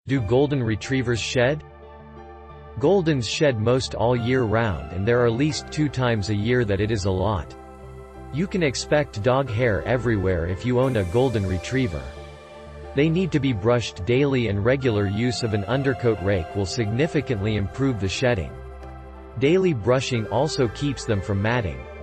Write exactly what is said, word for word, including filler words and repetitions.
Do golden retrievers shed? Goldens shed most all year round, and there are at least two times a year that it is a lot. You can expect dog hair everywhere if you own a golden retriever. They need to be brushed daily, and regular use of an undercoat rake will significantly improve the shedding. Daily brushing also keeps them from matting.